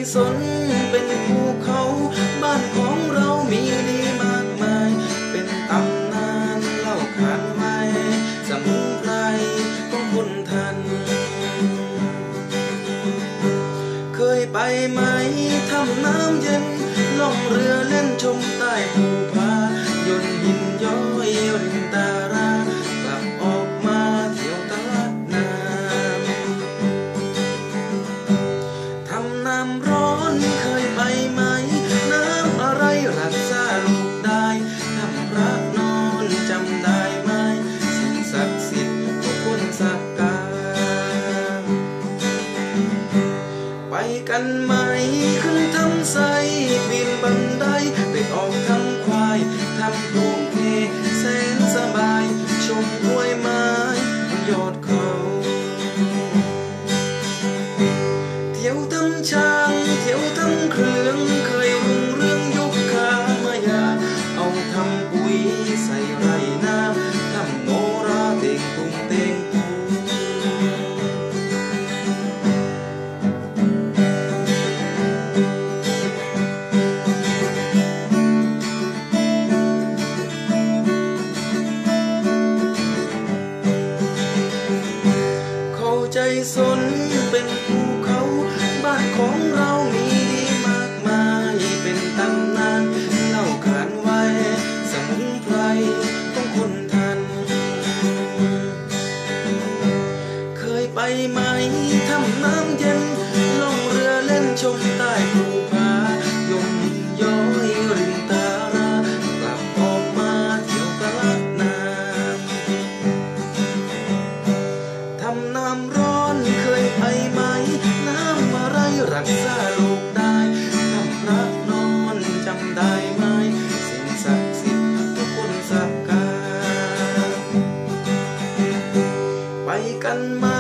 สนเป็นภูเขาบ้านของเรามีดีมากมายเป็นตำนานเล่าขานไว้สมุนไพรของคนทันเคยไปไหมทำน้ำเย็นล่องเรือเล่นชมใต้ภูผายนต์หินย้อยริมตารา กลับออกมาเที่ยวตลาดน้ำทำน้ำร้อนเคยไปไหมน้ำอะไรรักษาโรคได้ทำพระนอนจำได้ไหมสิ่งศักดิ์สิทธิ์ทุกคนสักการไปกันไหมขึ้นทำไซปีนบันไดไปออกทำควายทำโรงเทแสนสบายชมกล้วยไม้บนยอดเขาเที่ยวทำช้างเที่ยวทำเครื่องเคยรุ่งเรืองยกขามายาเอาทำปุ๋ยใส่ไรนาทำโนราเต่งตุงเต่งปูใจสนเป็นภูเขาบ้านของเรามีดีมากมายเป็นตำนานเล่าขานไว้สมุนไพรของคนทันเคยไปไหมทำน้ำเย็นล่องเรือเล่นชมใต้ภูผายนต์ย้อยริมตารากลับออกมาเที่ยวตลาดน้ำทำน้ำร้อนเคยไปไหมน้ำอะไรรักษาโรคได้ทำพระนอนจำได้ไหมสิ่งศักดิ์สิทธิ์ทุกคนสักการไปกันไหม